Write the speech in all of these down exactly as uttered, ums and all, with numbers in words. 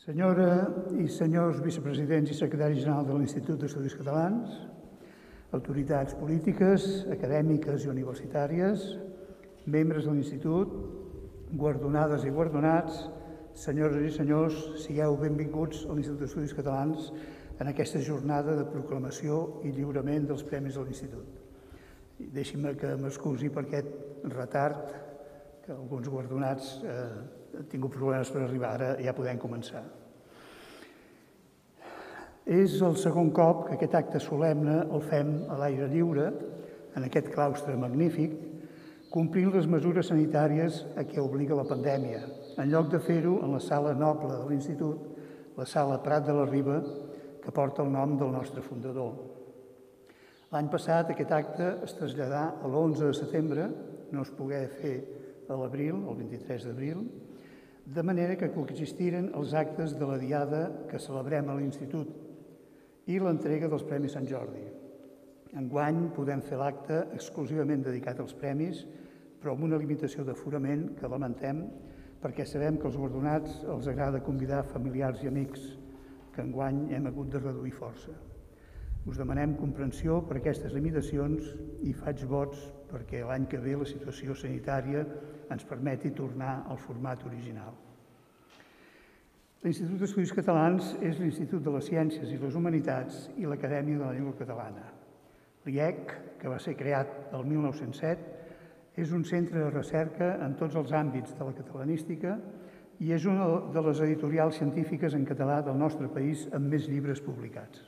Senyora i senyors vicepresidents i secretari general de l'Institut d'Estudis Catalans, autoritats polítiques, acadèmiques i universitàries, membres de l'Institut, guardonades i guardonats, senyores i senyors, sigueu benvinguts a l'Institut d'Estudis Catalans en aquesta jornada de proclamació i lliurament dels premis de l'Institut. Deixin-me que m'excusi per aquest retard, que alguns guardonats eh, han tingut problemes per arribar, ara ja podem començar. És el segon cop que aquest acte solemne el fem a l'aire lliure, en aquest claustre magnífic, complint les mesures sanitàries a què obliga la pandèmia, en lloc de fer-ho en la sala noble de l'Institut, la sala Prat de la Riba, que porta el nom del nostre fundador. L'any passat aquest acte es traslladà a l'onze de setembre, no es pogué fer a l'abril, el vint-i-tres d'abril, de manera que coexistiren els actes de la diada que celebrem a l'Institut i l'entrega dels Premis Sant Jordi. Enguany podem fer l'acte exclusivament dedicat als premis, però amb una limitació d'aforament que lamentem perquè sabem que als guardonats els agrada convidar familiars i amics, que enguany hem hagut de reduir força. Us demanem comprensió per aquestes limitacions i faig vots perquè l'any que ve la situació sanitària ens permeti tornar al format original. L'Institut d'Estudis Catalans és l'Institut de les Ciències i les Humanitats i l'Acadèmia de la Llengua Catalana. L'I E C, que va ser creat el mil nou-cents set, és un centre de recerca en tots els àmbits de la catalanística i és una de les editorials científiques en català del nostre país amb més llibres publicats.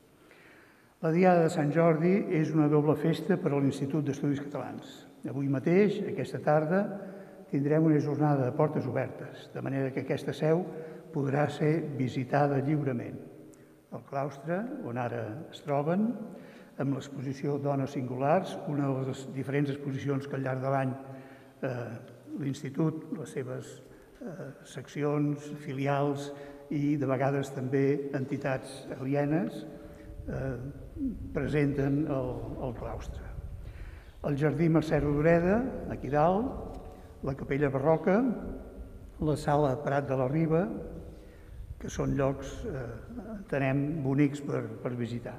La Diada de Sant Jordi és una doble festa per a l'Institut d'Estudis Catalans. Avui mateix, aquesta tarda, tindrem una jornada de portes obertes, de manera que aquesta seu podrà ser visitada lliurement. El claustre, on ara es troben, amb l'exposició Dones Singulars, una de les diferents exposicions que al llarg de l'any l'Institut, les seves seccions, filials i de vegades també entitats alienes presenten el claustre. El Jardí Mercè Rodoreda, aquí dalt, la Capella Barroca, la Sala Prat de la Riba, que són llocs, entenem, bonics per visitar.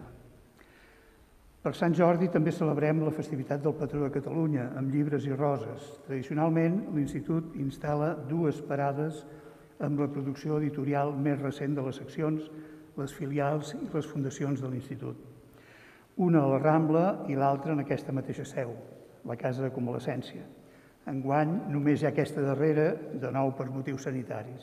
Per Sant Jordi també celebrem la festivitat del patró de Catalunya, amb llibres i roses. Tradicionalment, l'Institut instal·la dues parades amb la producció editorial més recent de les seccions, les filials i les fundacions de l'Institut. Una a la Rambla i l'altra en aquesta mateixa seu, la Casa de Convalescència. Enguany només hi ha aquesta darrera, de nou per motius sanitaris.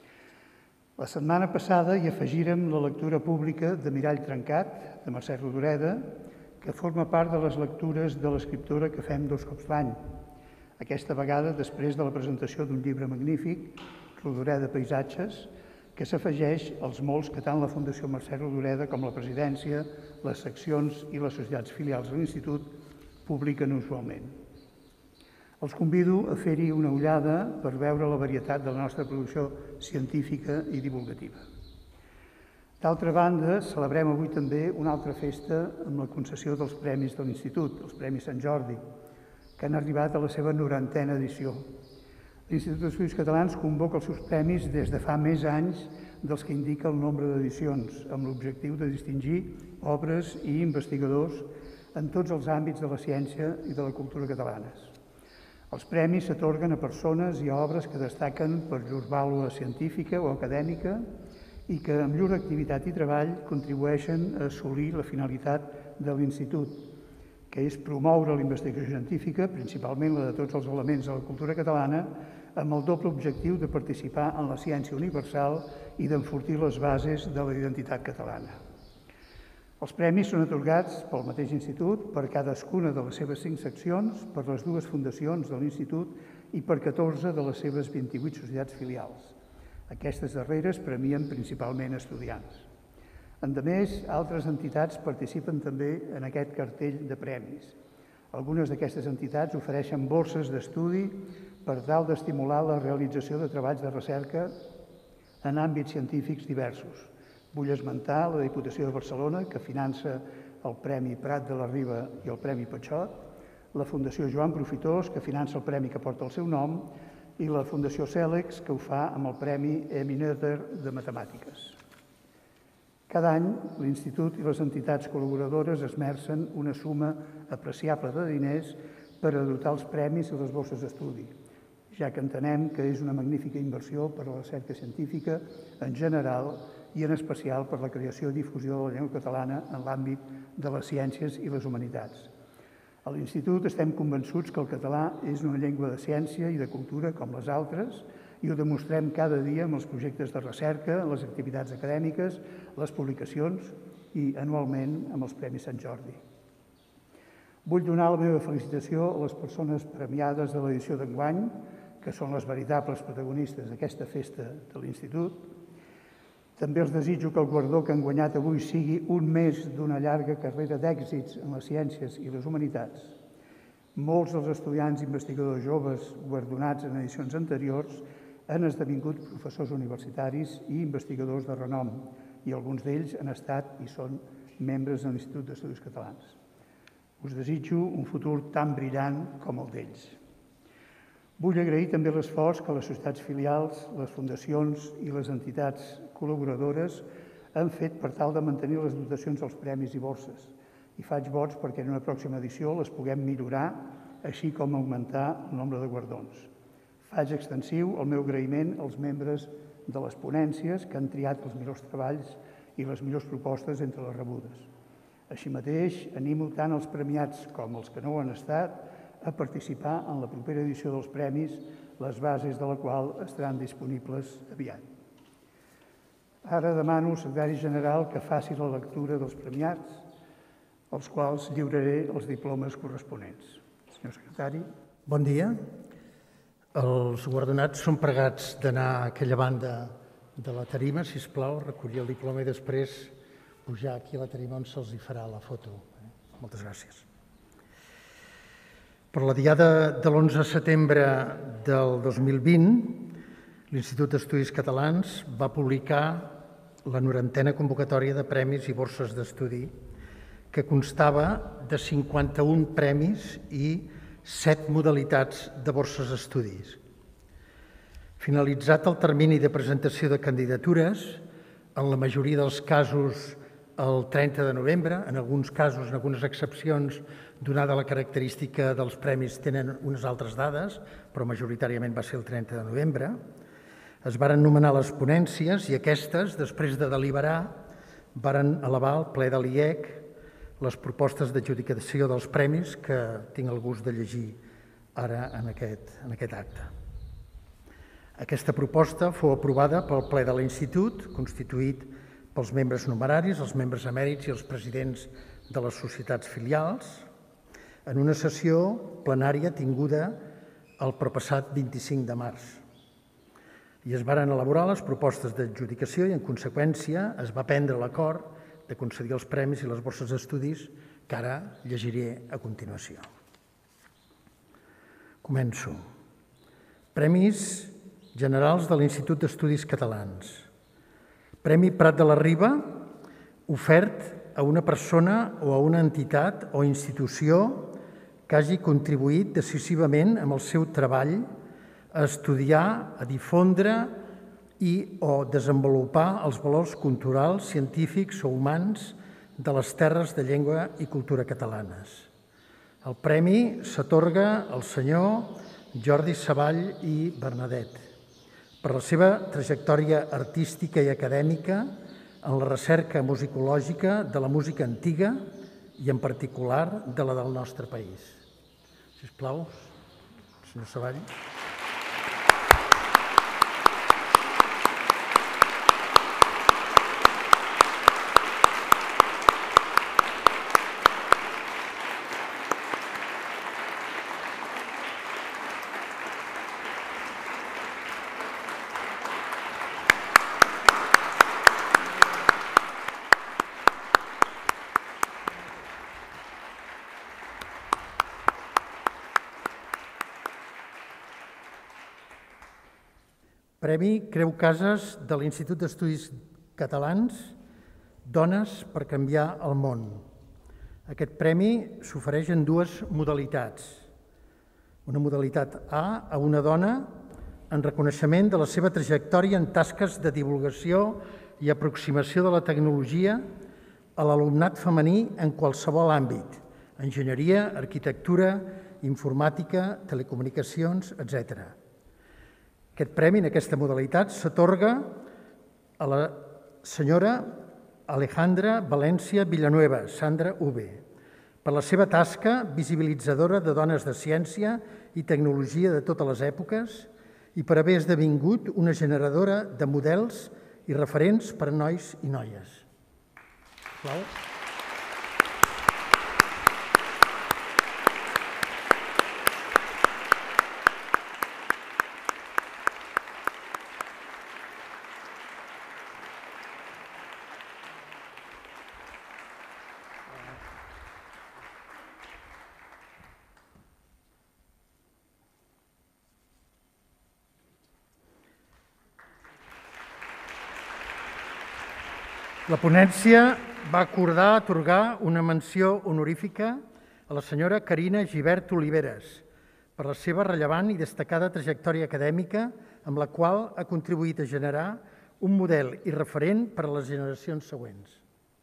La setmana passada hi afegírem la lectura pública de Mirall trencat, de Mercè Rodoreda, que forma part de les lectures de l'escriptora que fem dos cops l'any. Aquesta vegada després de la presentació d'un llibre magnífic, Rodoreda Paisatges, que s'afegeix als molts que tant la Fundació Mercè Rodoreda com la presidència, les seccions i les societats filials de l'Institut publiquen usualment. Els convido a fer-hi una ullada per veure la varietat de la nostra producció científica i divulgativa. D'altra banda, celebrem avui també una altra festa amb la concessió dels Premis de l'Institut, els Premis Sant Jordi, que han arribat a la seva norantena edició. L'Institut d'Estudis Catalans convoca els seus premis des de fa més anys dels que indica el nombre d'edicions, amb l'objectiu de distingir obres i investigadors en tots els àmbits de la ciència i de la cultura catalanes. Els premis s'atorguen a persones i a obres que destaquen per llur vàlua científica o acadèmica i que amb llur activitat i treball contribueixen a assolir la finalitat de l'Institut, que és promoure la investigació científica, principalment la de tots els elements de la cultura catalana, amb el doble objectiu de participar en la ciència universal i d'enfortir les bases de la identitat catalana. Els premis són atorgats pel mateix Institut per cadascuna de les seves cinc seccions, per les dues fundacions de l'Institut i per catorze de les seves vint-i-vuit societats filials. Aquestes darreres premien principalment estudiants. Endemés, altres entitats participen també en aquest cartell de premis. Algunes d'aquestes entitats ofereixen borses d'estudi per tal d'estimular la realització de treballs de recerca en àmbits científics diversos. Vull esmentar la Diputació de Barcelona, que finança el Premi Prat de la Riba i el Premi Patxot, la Fundació Joan Profitós, que finança el premi que porta el seu nom, i la Fundació Cèlex, que ho fa amb el Premi Eminöter de Matemàtiques. Cada any, l'Institut i les entitats col·laboradores esmercen una suma apreciable de diners per a dotar els premis i les borses d'estudi, ja que entenem que és una magnífica inversió per a la recerca científica en general i en especial per la creació i difusió de la llengua catalana en l'àmbit de les ciències i les humanitats. A l'Institut estem convençuts que el català és una llengua de ciència i de cultura com les altres i ho demostrem cada dia amb els projectes de recerca, les activitats acadèmiques, les publicacions i anualment amb els Premis Sant Jordi. Vull donar la meva felicitació a les persones premiades de l'edició d'enguany, que són les veritables protagonistes d'aquesta festa de l'Institut. També els desitjo que el guardó que han guanyat avui sigui un més d'una llarga carrera d'èxits en les ciències i les humanitats. Molts dels estudiants i investigadors joves guardonats en edicions anteriors han esdevingut professors universitaris i investigadors de renom, i alguns d'ells han estat i són membres de l'Institut d'Estudis Catalans. Us desitjo un futur tan brillant com el d'ells. Vull agrair també l'esforç que les societats filials, les fundacions i les entitats col·laboradores han fet per tal de mantenir les dotacions dels premis i borses, i faig vots perquè en una pròxima edició les puguem millorar, així com augmentar el nombre de guardons. Faig extensiu el meu agraïment als membres de les ponències que han triat els millors treballs i les millors propostes entre les rebudes. Així mateix, animo tant els premiats com els que no ho han estat a participar en la propera edició dels premis, les bases de la qual estaran disponibles aviat. Ara demano al secretari general que faci la lectura dels premiats, als quals lliuraré els diplomes corresponents. Senyor secretari. Bon dia. Els guardonats són pregats d'anar a aquella banda de la tarima, si us plau, recollir el diploma i després pujar aquí a la tarima on se'ls farà la foto. Moltes gràcies. Per la diada de l'onze de setembre del dos mil vint, l'Institut d'Estudis Catalans va publicar la norantena convocatòria de premis i borses d'estudi, que constava de cinquanta-un premis i set modalitats de borses d'estudis. Finalitzat el termini de presentació de candidatures, en la majoria dels casos el trenta de novembre, en alguns casos, en algunes excepcions, donada la característica dels premis, tenen unes altres dades, però majoritàriament va ser el trenta de novembre, es varen nomenar les ponències i aquestes, després de deliberar, varen elevar al ple de l'I E C les propostes d'adjudicació dels premis que tinc el gust de llegir ara en aquest, en aquest acte. Aquesta proposta fou aprovada pel ple de l'Institut, constituït pels membres numeraris, els membres emèrits i els presidents de les societats filials, en una sessió plenària tinguda el proppassat vint-i-cinc de març. I es varen elaborar les propostes d'adjudicació i, en conseqüència, es va prendre l'acord de concedir els premis i les borses d'estudis que ara llegiré a continuació. Començo. Premis generals de l'Institut d'Estudis Catalans. Premi Prat de la Riba, ofert a una persona o a una entitat o institució que hagi contribuït decisivament amb el seu treball a estudiar, a difondre i o desenvolupar els valors culturals, científics o humans de les terres de llengua i cultura catalanes. El premi s'atorga al senyor Jordi Savall i Bernadet per la seva trajectòria artística i acadèmica en la recerca musicològica de la música antiga i, en particular, de la del nostre país. Si us plau, senyor Savall. Premi Creu Casas de l'Institut d'Estudis Catalans, Dones per canviar el món. Aquest premi s'ofereix en dues modalitats. Una modalitat A, a una dona en reconeixement de la seva trajectòria en tasques de divulgació i aproximació de la tecnologia a l'alumnat femení en qualsevol àmbit: enginyeria, arquitectura, informàtica, telecomunicacions, etcètera. Aquest premi, en aquesta modalitat, s'atorga a la senyora Alejandra València Villanueva, Sandra U V, per la seva tasca visibilitzadora de dones de ciència i tecnologia de totes les èpoques i per haver esdevingut una generadora de models i referents per a nois i noies. Aplaus. La ponència va acordar atorgar una menció honorífica a la senyora Carina Gibert Oliveres per la seva rellevant i destacada trajectòria acadèmica amb la qual ha contribuït a generar un model i referent per a les generacions següents.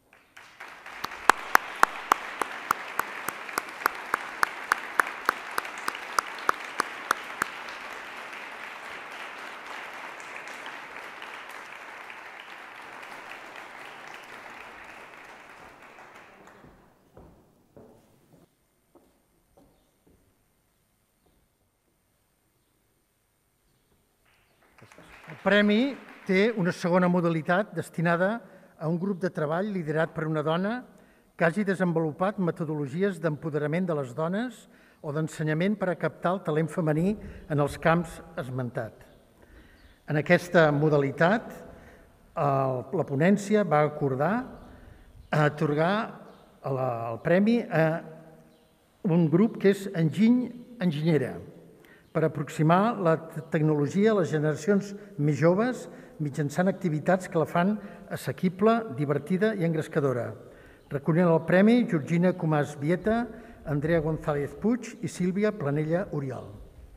El premi té una segona modalitat destinada a un grup de treball liderat per una dona que hagi desenvolupat metodologies d'empoderament de les dones o d'ensenyament per a captar el talent femení en els camps esmentats. En aquesta modalitat, la ponència va acordar atorgar el premi a un grup que és Enginy Enginyera, per aproximar la tecnologia a les generacions més joves mitjançant activitats que la fan assequible, divertida i engrescadora. Recullen el premi Georgina Comàs Vieta, Andrea González Puig i Sílvia Planella Oriol.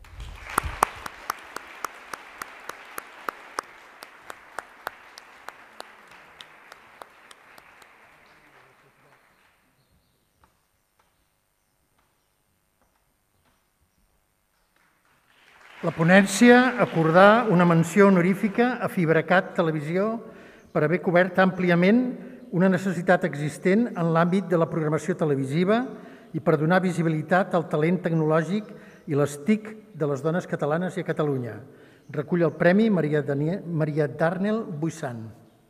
La ponència acordà una menció honorífica a Fibracat Televisió per haver cobert àmpliament una necessitat existent en l'àmbit de la programació televisiva i per donar visibilitat al talent tecnològic i les T I C de les dones catalanes i a Catalunya. Recull el premi Maria Darnel Buissan.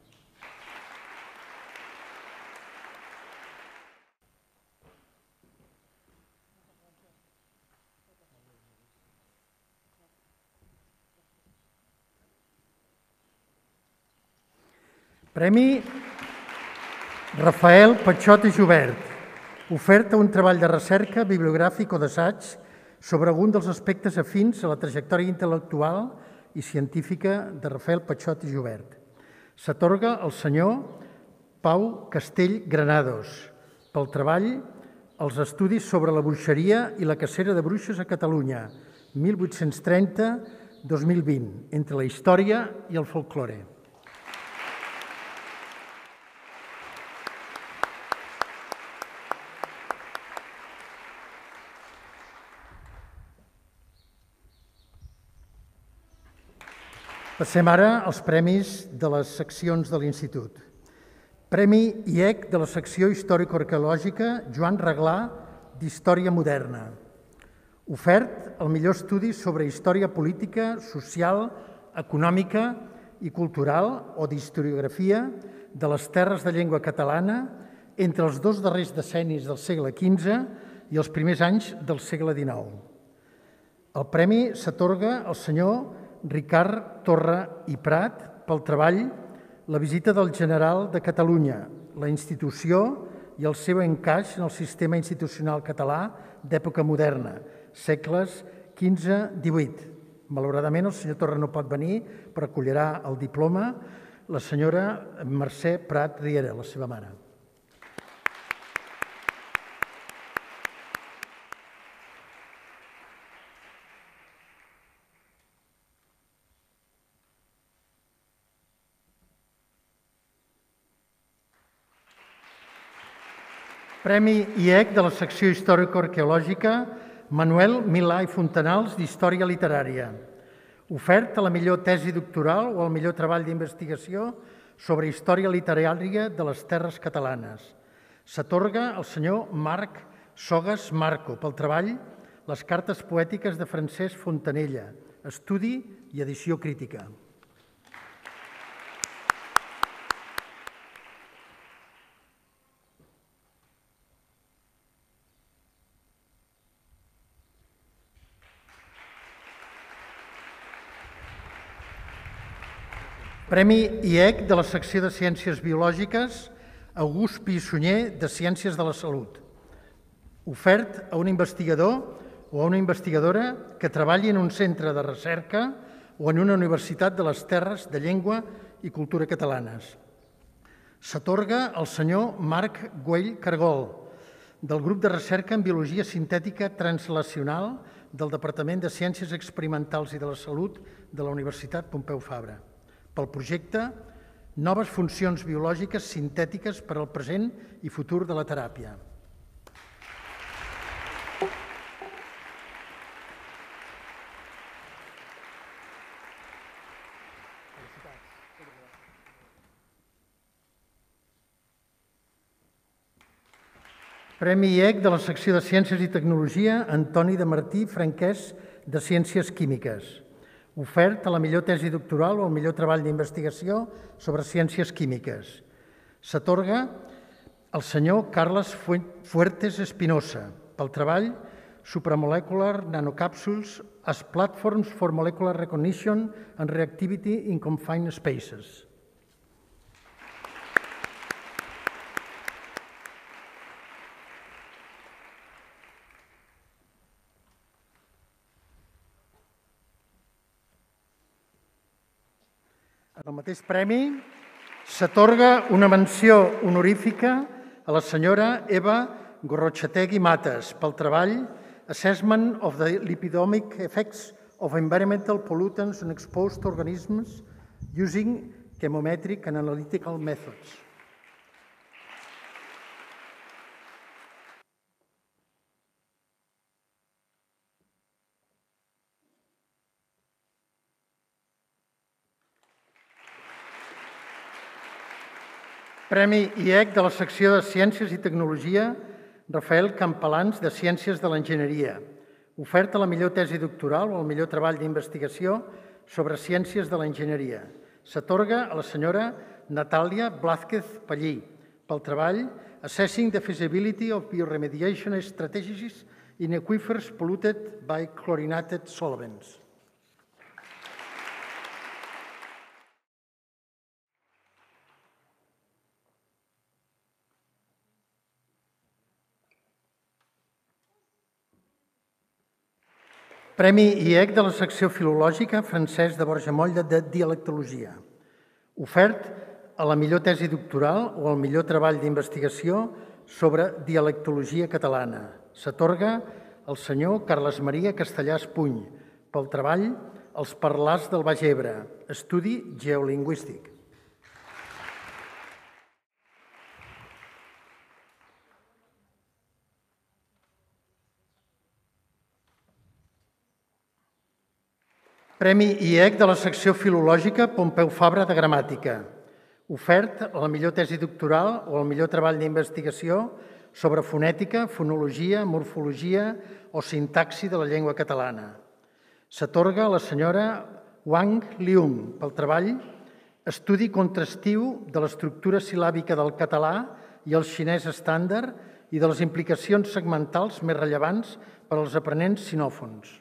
Premi Rafael Patxot i Jubert, oferta un treball de recerca, bibliogràfic o d'assaig sobre algun dels aspectes afins a la trajectòria intel·lectual i científica de Rafael Patxot i Jubert. S'atorga al senyor Pau Castell Granados pel treball Els estudis sobre la bruixeria i la cacera de bruixes a Catalunya, mil vuit-cents trenta a dos mil vint, entre la història i el folklore. Passem ara als premis de les seccions de l'Institut. Premi I E C de la secció històrico-arqueològica Joan Reglà d'Història Moderna. Ofert el millor estudi sobre història política, social, econòmica i cultural o d'historiografia de les terres de llengua catalana entre els dos darrers decennis del segle quinze i els primers anys del segle dinou. El premi s'atorga al senyor Ricard Torra i Prat pel treball La visita del general de Catalunya, la institució i el seu encaix en el sistema institucional català d'època moderna, segles quinze a divuit. Malauradament, el senyor Torra no pot venir, però acollirà el diploma la senyora Mercè Prat Riera, la seva mare. Premi I E C de la secció històrico-arqueològica Manuel Milà i Fontanals d'Història Literària. Ofert a la millor tesi doctoral o al millor treball d'investigació sobre història literària de les terres catalanes. S'atorga al senyor Marc Sogas Marco pel treball Les cartes poètiques de Francesc Fontanella, estudi i edició crítica. Premi I E C de la secció de Ciències Biològiques August Pi Sunyer de Ciències de la Salut. Ofert a un investigador o a una investigadora que treballi en un centre de recerca o en una universitat de les terres de llengua i cultura catalanes. S'atorga al senyor Marc Güell Cargol, del grup de recerca en Biologia Sintètica Translacional del Departament de Ciències Experimentals i de la Salut de la Universitat Pompeu Fabra, pel projecte Noves funcions biològiques sintètiques per al present i futur de la teràpia. Premi I E C de la secció de Ciències i Tecnologia Antoni de Martí Franquès de Ciències Químiques. Ofert a la millor tesi doctoral o al millor treball d'investigació sobre ciències químiques. S'atorga al senyor Carles Fuertes Espinosa pel treball Supramolecular Nanocapsules as Platforms for Molecular Recognition and Reactivity in Confined Spaces. En el mateix premi s'atorga una menció honorífica a la senyora Eva Gorrochategui Matas pel treball Assessment of the Lipidomic Effects of Environmental Pollutants on Exposed Organisms using Chemometric and Analytical Methods. Premi I E C de la secció de Ciències i Tecnologia Rafael Campalans de Ciències de l'Enginyeria. Ofert a la millor tesi doctoral o al millor treball d'investigació sobre ciències de l'enginyeria. S'atorga a la senyora Natàlia Blázquez Pallí pel treball Assessing the Feasibility of Bioremediation Strategies in Aquifers Polluted by Chlorinated Solvents. Premi I E C de la secció filològica Francesc de Borjamoll de Dialectologia. Ofert a la millor tesi doctoral o al millor treball d'investigació sobre dialectologia catalana. S'atorga al senyor Carles Maria Castellà Espuny pel treball Els parlars del Baix Ebre, estudi geolingüístic. Premi I E C de la secció filològica Pompeu Fabra de Gramàtica. Ofert a la millor tesi doctoral o al millor treball d'investigació sobre fonètica, fonologia, morfologia o sintaxi de la llengua catalana. S'atorga a la senyora Wang Liung pel treball Estudi contrastiu de l'estructura sil·làbica del català i el xinès estàndard i de les implicacions segmentals més rellevants per als aprenents sinòfons.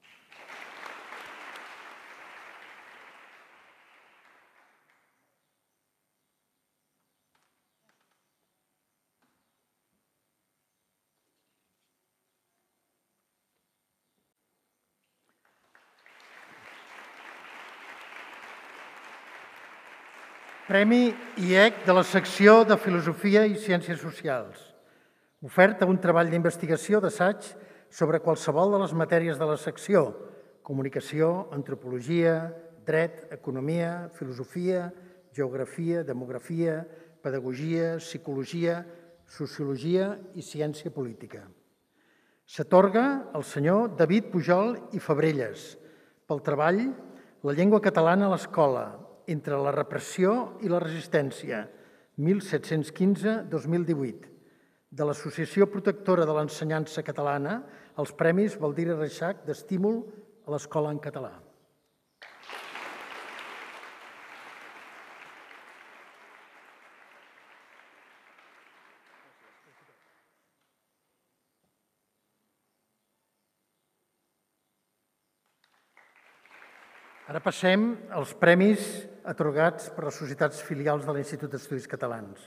Premi I E C de la secció de Filosofia i Ciències Socials. Ofert a un treball d'investigació d'assaig sobre qualsevol de les matèries de la secció: comunicació, antropologia, dret, economia, filosofia, geografia, demografia, pedagogia, psicologia, Sociologia i Ciència Política. S'atorga al senyor David Pujol i Fabrelles pel treball La llengua catalana a l'escola, entre la repressió i la resistència, mil set-cents quinze a dos mil divuit, de l'Associació Protectora de l'Ensenyança Catalana, els Premis Baldiri Reixac d'Estímul a l'Escola en Català. Ara passem als premis atorgats per les societats filials de l'Institut d'Estudis Catalans.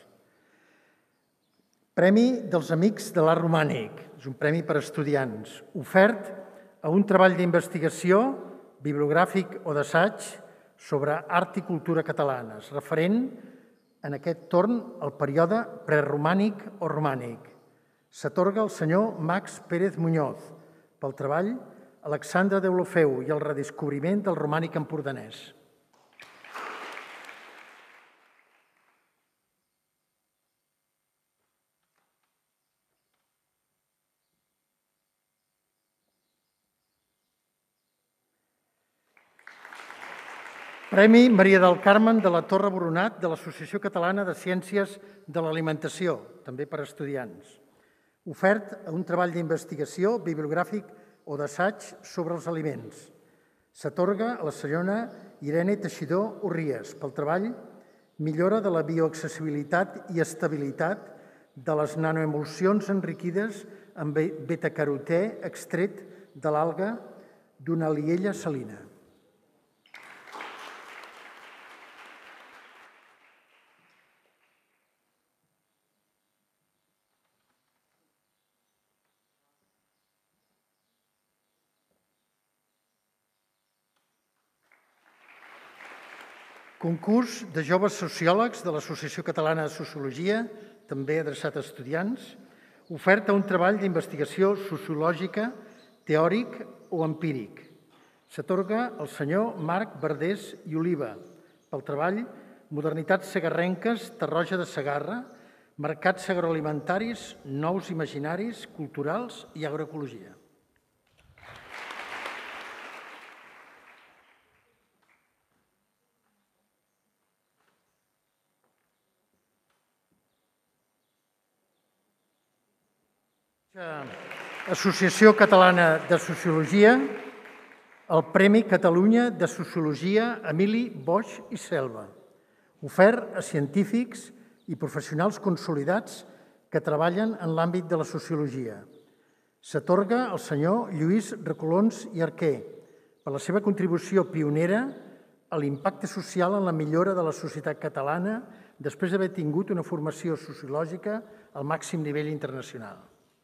Premi dels Amics de l'Art Romànic, és un premi per a estudiants, ofert a un treball d'investigació bibliogràfic o d'assaig sobre art i cultura catalanes, referent en aquest torn al període preromànic o romànic. S'atorga al senyor Max Pérez Muñoz pel treball Alexandre Deulofeu i el redescobriment del romànic empordanès. Premi Maria del Carmen de la Torre Boronat de l'Associació Catalana de Ciències de l'Alimentació, també per a estudiants, ofert a un treball d'investigació bibliogràfic o d'assaig sobre els aliments. S'atorga a la senyora Irene Teixidor Urries pel treball Millora de la bioaccessibilitat i estabilitat de les nanoemulsions enriquides amb betacarotè extret de l'alga d'una aliella salina. Concurs de joves sociòlegs de l'Associació Catalana de Sociologia, també adreçat a estudiants, ofert a un treball d'investigació sociològica, teòric o empíric. S'atorga al senyor Marc Verdés i Oliva pel treball Modernitats segarrenques, Tarroja de Segarra, mercats agroalimentaris, nous imaginaris, culturals i agroecologia. Associació Catalana de Sociologia, el Premi Catalunya de Sociologia Emili Boix i Selva, ofert a científics i professionals consolidats que treballen en l'àmbit de la sociologia. S'atorga al senyor Lluís Recolons i Arquer per la seva contribució pionera a l'impacte social en la millora de la societat catalana després d'haver tingut una formació sociològica al màxim nivell internacional.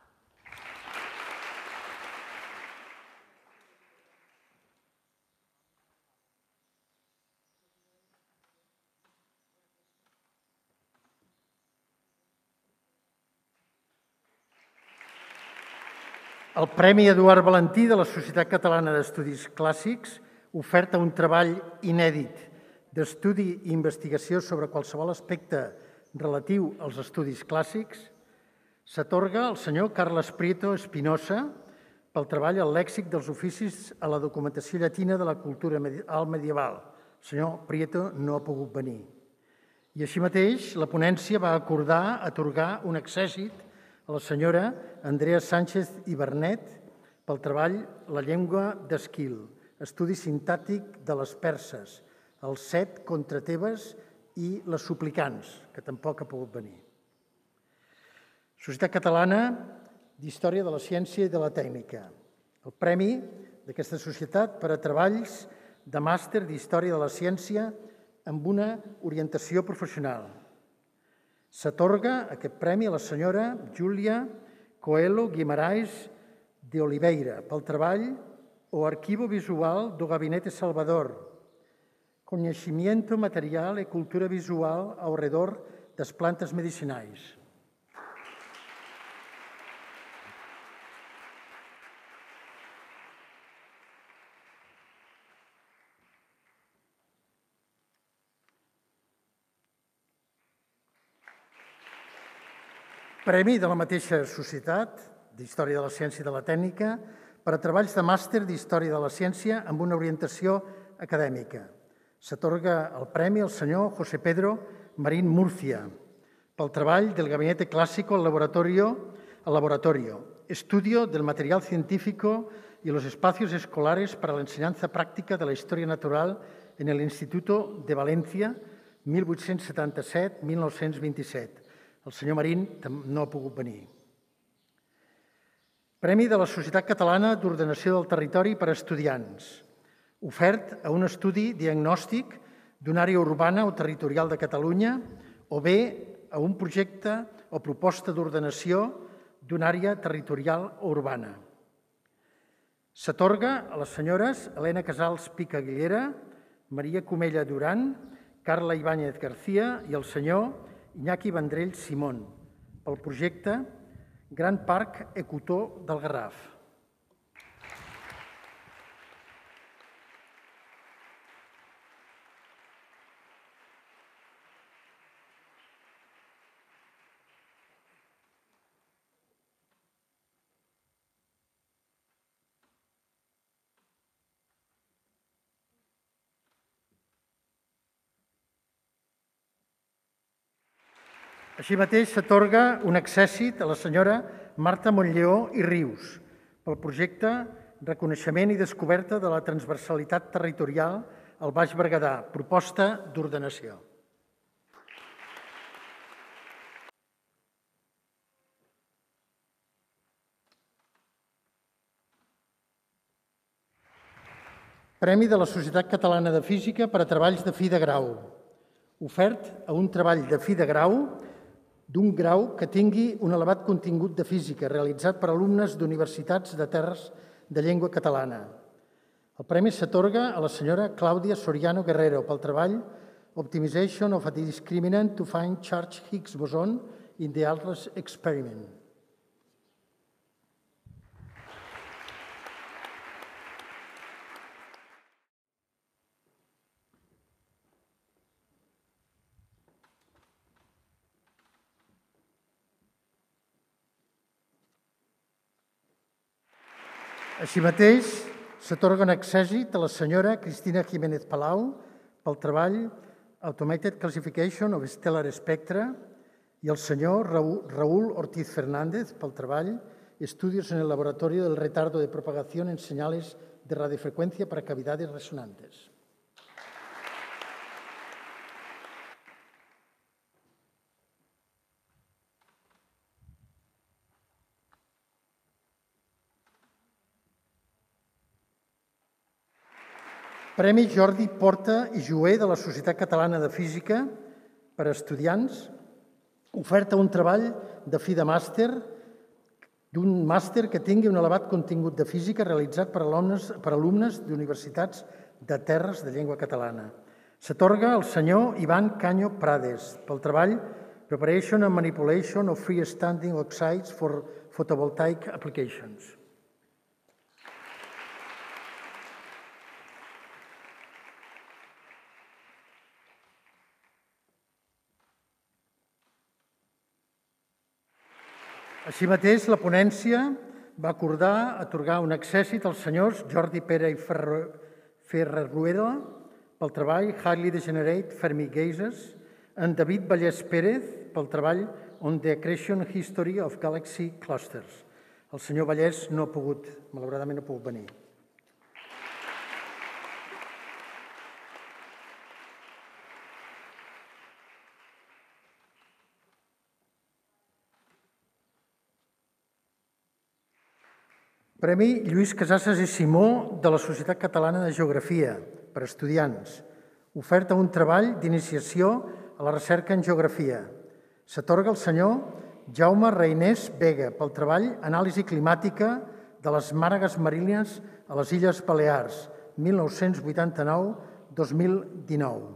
El Premi Eduard Valentí de la Societat Catalana d'Estudis Clàssics, ofert a un treball inèdit d'estudi i investigació sobre qualsevol aspecte relatiu als estudis clàssics, s'atorga al senyor Carles Prieto Espinosa pel treball al lèxic dels oficis a la documentació llatina de la cultura alt medieval. El senyor Prieto no ha pogut venir. I així mateix, la ponència va acordar atorgar un accèssit a la senyora Andrea Sánchez i Bernet pel treball La llengua d'Esquil, estudi sintàctic de les perses, els set contra Tebes i les suplicants, que tampoc ha pogut venir. Societat Catalana d'Història de la Ciència i de la Tècnica, el premi d'aquesta societat per a treballs de màster d'Història de la Ciència amb una orientació professional. S'atorga aquest premi a la senyora Júlia Coelho Guimaraes de Oliveira pel treball O Arquivo Visual do Gabinete Salvador, Conhecimento Material e Cultura Visual ao redor das plantas medicinais. Premi de la mateixa Societat d'Història de la Ciència i de la Tècnica per a treballs de màster d'Història de la Ciència amb una orientació acadèmica. S'atorga el premi al senyor José Pedro Marín Murcia pel treball del Gabinete Clásico al Laboratorio, al laboratorio Estudio del Material Científico y los Espacios Escolares para la Enseñanza Práctica de la Historia Natural en el Instituto de València, mil vuit-cents setanta-set a mil nou-cents vint-i-set. El senyor Marín no ha pogut venir. Premi de la Societat Catalana d'Ordenació del Territori per a estudiants, ofert a un estudi diagnòstic d'una àrea urbana o territorial de Catalunya o bé a un projecte o proposta d'ordenació d'una àrea territorial o urbana. S'atorga a les senyores Helena Casals Pica-Guillera, Maria Comella Duran, Carla Ibáñez García i el senyor Iñaki Vendrell Simón pel projecte Gran Parc Ecotó del Garraf. Així mateix, s'atorga un accèssit a la senyora Marta Montlleó i Rius pel projecte Reconeixement i descoberta de la transversalitat territorial al Baix Berguedà, proposta d'ordenació. Premi de la Societat Catalana de Física per a treballs de fi de grau, ofert a un treball de fi de grau d'un grau que tingui un elevat contingut de física realitzat per alumnes d'universitats de terres de llengua catalana. El premi s'atorga a la senyora Clàudia Soriano Guerrero pel treball Optimization of a Discriminant to Find Charge Higgs Boson in the ATLAS Experiment. Així mateix, s'atorga un accèssit a la senyora Cristina Jiménez Palau pel treball Automated Classification of Stellar Spectra i el senyor Raúl Ortiz Fernández pel treball Estudios en el Laboratorio del Retardo de Propagación en Señales de Radiofrecuencia para Cavidades Resonantes. Premi Jordi Porta i Jué de la Societat Catalana de Física per a estudiants, oferta un treball de fi de màster, d'un màster que tingui un elevat contingut de física realitzat per alumnes, per alumnes d'universitats de terres de llengua catalana. S'atorga al senyor Ivan Caño Prades pel treball Preparation and Manipulation of Freestanding Oxides for Photovoltaic Applications. Així mateix, la ponència va acordar atorgar un accèssit als senyors Jordi Pere i Ferrer-Rueda pel treball Highly Degenerate Fermi Gazes, en David Vallès Pérez pel treball On the Accretion History of Galaxy Clusters. El senyor Vallès no ha pogut, malauradament no ha pogut venir. Premi Lluís Casasses i Simó de la Societat Catalana de Geografia per a estudiants, oferta un treball d'iniciació a la recerca en geografia. S'atorga al senyor Jaume Reinés Vega pel treball Anàlisi climàtica de les mànegues marines a les Illes Balears, mil nou-cents vuitanta-nou a dos mil dinou.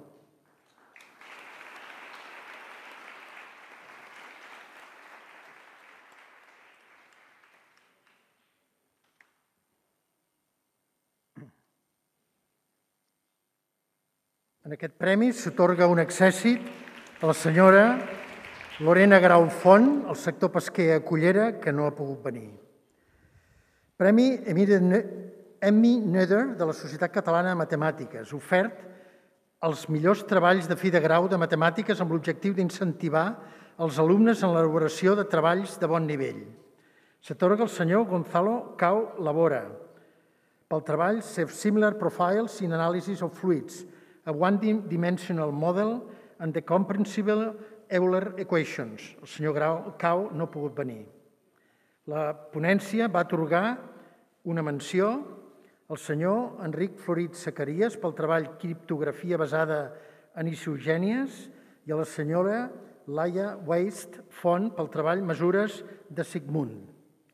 En aquest premi s'atorga un accèssit a la senyora Lorena Grau Font, el sector pesquer a Cullera, que no ha pogut venir. Premi Emmy Noether de la Societat Catalana de Matemàtiques, ofert als millors treballs de fi de grau de matemàtiques amb l'objectiu d'incentivar els alumnes en l'elaboració de treballs de bon nivell. S'atorga al senyor Gonzalo Cao Labora pel treball Self-Similar Profiles in Analysis of Fluids, a One-Dimensional Model and the Comprehensible Euler Equations. El senyor Cao no ha pogut venir. La ponència va atorgar una menció al senyor Enric Florit Zacarias pel treball Criptografia basada en isogènies i a la senyora Laia Weist Font pel treball Mesures de Sigmund.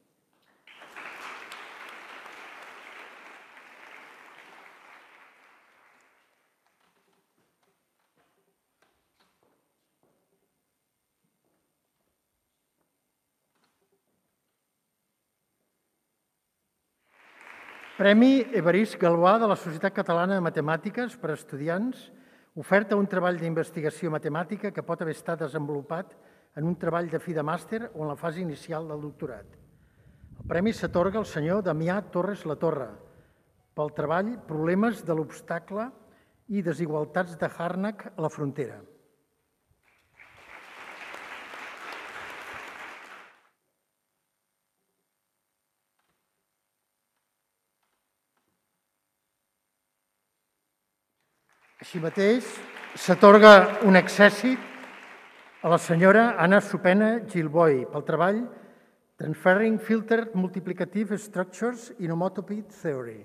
Premi Evarist Galvà de la Societat Catalana de Matemàtiques per a estudiants, oferta un treball d'investigació matemàtica que pot haver estat desenvolupat en un treball de fi de màster o en la fase inicial del doctorat. El premi s'atorga al senyor Damià Torres Latorre pel treball Problemes de l'obstacle i desigualtats de Harnack a la frontera. Així mateix, s'atorga un accèssit a la senyora Anna Supena Gilboi pel treball Transferring Filtered Multiplicative Structures in Homotopy Theory.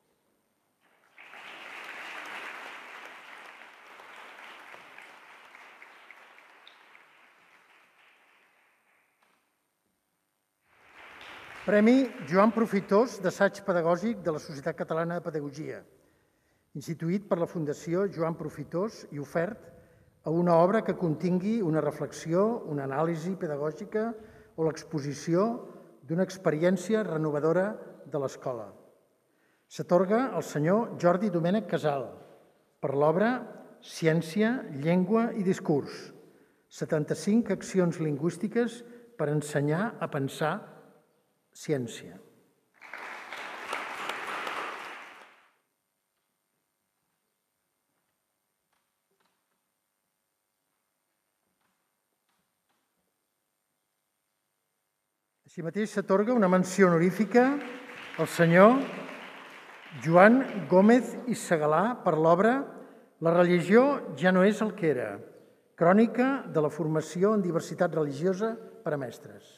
Premi Joan Profitós d'assaig pedagògic de la Societat Catalana de Pedagogia, instituït per la Fundació Joan Profitós i ofert a una obra que contingui una reflexió, una anàlisi pedagògica o l'exposició d'una experiència renovadora de l'escola. S'atorga al senyor Jordi Domènech Casal per l'obra Ciència, llengua i discurs, setanta-cinc accions lingüístiques per ensenyar a pensar ciència. Així mateix s'atorga una menció honorífica al senyor Joan Gómez i Segalà per l'obra La religió ja no és el que era, crònica de la formació en diversitat religiosa per a mestres.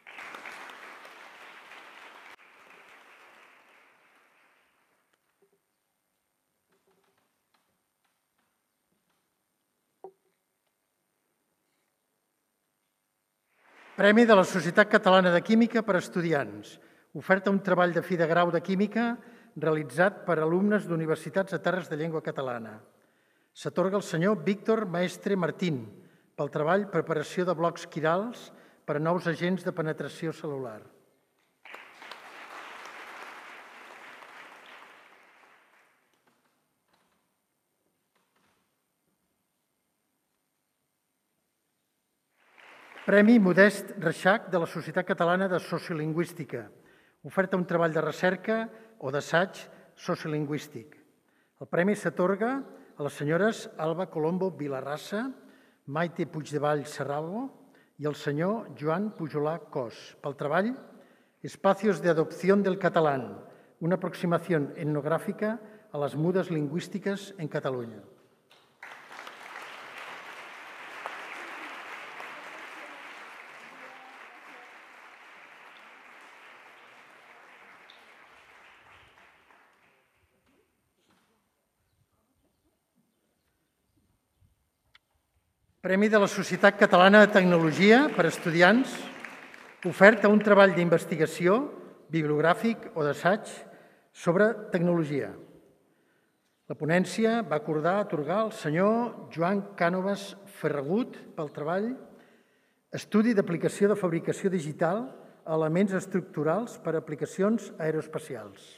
Premi de la Societat Catalana de Química per a estudiants. Oferta un treball de fi de grau de química realitzat per alumnes d'universitats a terres de llengua catalana. S'atorga al senyor Víctor Maestre Martín pel treball Preparació de blocs quirals per a nous agents de penetració cel·lular. Premi Modest Reixac de la Societat Catalana de Sociolingüística. Oferta un treball de recerca o d'assaig sociolingüístic. El premi s'atorga a les senyores Alba Colombo Vilarrassa, Maite Puigdevall Serralbo i el senyor Joan Pujolà Cos pel treball Espacios de adopción del catalán, una aproximación etnográfica a las mudas lingüísticas en Cataluña. Premi de la Societat Catalana de Tecnologia per a estudiants, ofert a un treball d'investigació, bibliogràfic o d'assaig sobre tecnologia. La ponència va acordar atorgar al senyor Joan Cànovas Ferragut pel treball Estudi d'aplicació de fabricació digital a elements estructurals per a aplicacions aeroespacials.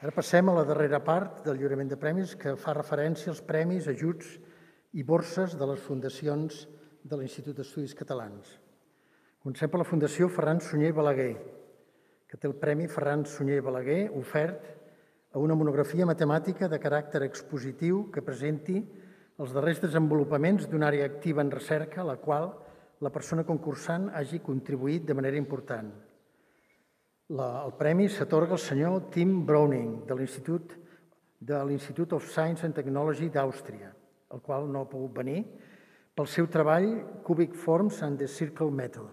Ara passem a la darrera part del lliurament de premis, que fa referència als premis, ajuts i borses de les fundacions de l'Institut d'Estudis Catalans. Comencem per la Fundació Ferran Sunyer i Balaguer, que té el Premi Ferran Sunyer i Balaguer ofert a una monografia matemàtica de caràcter expositiu que presenti els darrers desenvolupaments d'una àrea activa en recerca a la qual la persona concursant hagi contribuït de manera important. La, el premi s'atorga al senyor Tim Browning de l'Institut de l'Institute of Science and Technology d'Àustria, el qual no ha pogut venir, pel seu treball Cubic Forms and the Circle Method.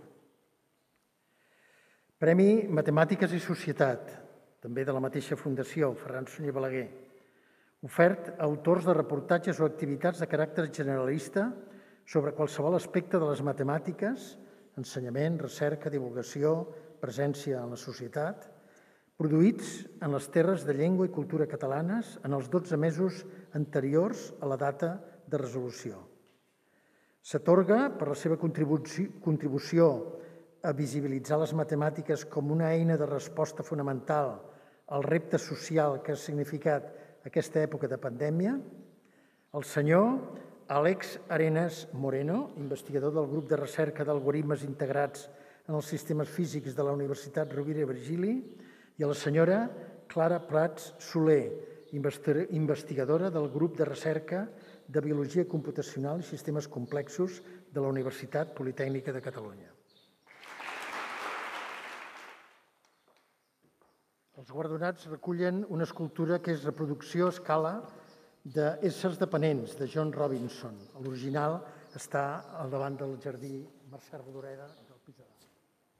Premi Matemàtiques i Societat, també de la mateixa Fundació Ferran Sunyer i Balaguer, ofert a autors de reportatges o activitats de caràcter generalista sobre qualsevol aspecte de les matemàtiques, ensenyament, recerca, divulgació, presència en la societat, produïts en les terres de llengua i cultura catalanes en els dotze mesos anteriors a la data de resolució. S'atorga per la seva contribució a visibilitzar les matemàtiques com una eina de resposta fonamental al repte social que ha significat aquesta època de pandèmia, el senyor Àlex Arenas Moreno, investigador del grup de recerca d'algoritmes integrats en els sistemes físics de la Universitat Rovira i Virgili, i a la senyora Clara Prats Soler, investigadora del grup de recerca de Biologia Computacional i Sistemes Complexos de la Universitat Politècnica de Catalunya. Els guardonats recullen una escultura que és reproducció a escala d'éssers dependents de John Robinson. L'original està al davant del jardí Mercè Rodoreda del pis de dalt.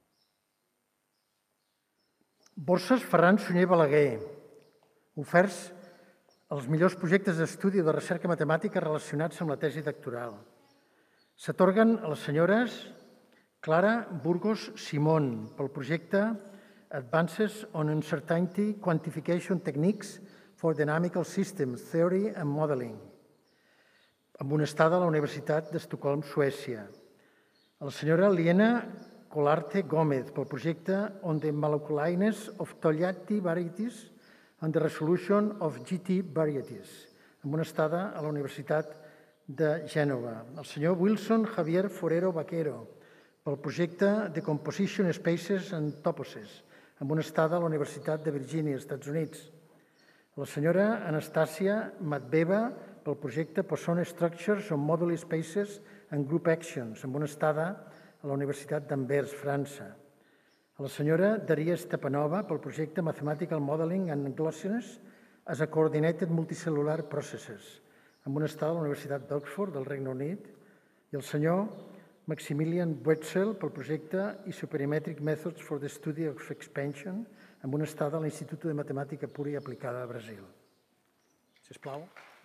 Borses Ferran Sunyer i Balaguer, oferts als millors projectes d'estudi de recerca matemàtica relacionats amb la tesi doctoral. S'atorguen a les senyores Clara Burgos Simón pel projecte Advances on Uncertainty Quantification Techniques for Dynamical Systems Theory and Modeling, amb una estada a la Universitat d'Estocolm, Suècia. A la senyora Liena Colarte Gómez pel projecte On the Molecularness of Togliatti Varieties and the Resolution of G T Varieties, amb una estada a la Universitat de Gènova. El senyor Wilson Javier Forero Vaquero pel projecte The Composition Spaces and Toposes, amb una estada a la Universitat de Virgínia, Estats Units. La senyora Anastàcia Matbeva pel projecte Poisson Structures on Moduli Spaces and Group Actions, amb una estada a la Universitat d'Anvers, França. A la senyora Daria Stepanova pel projecte Mathematical Modeling and Glossiness as a Coordinated Multicellular Processes, amb una estada a la Universitat d'Oxford, del Regne Unit. I el senyor Maximilian Wetzel pel projecte Isoperimetric Methods for the Study of Expansion, amb una estada a l'Institut de Matemàtica Pura i Aplicada a Brasil. Sisplau.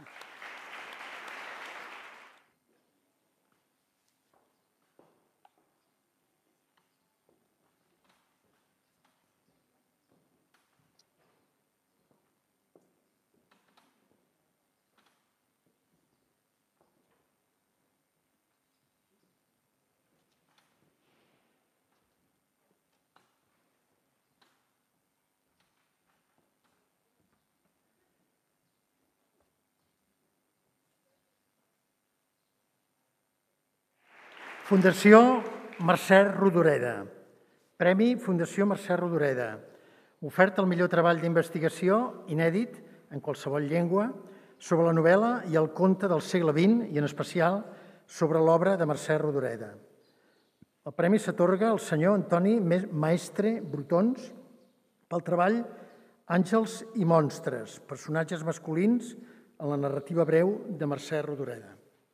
Fundació Mercè Rodoreda. Premi Fundació Mercè Rodoreda. Oferta al millor treball d'investigació inèdit en qualsevol llengua sobre la novel·la i el conte del segle vint i en especial sobre l'obra de Mercè Rodoreda. El premi s'atorga al senyor Antoni Maestre Brutons pel treball Àngels i monstres, personatges masculins en la narrativa breu de Mercè Rodoreda.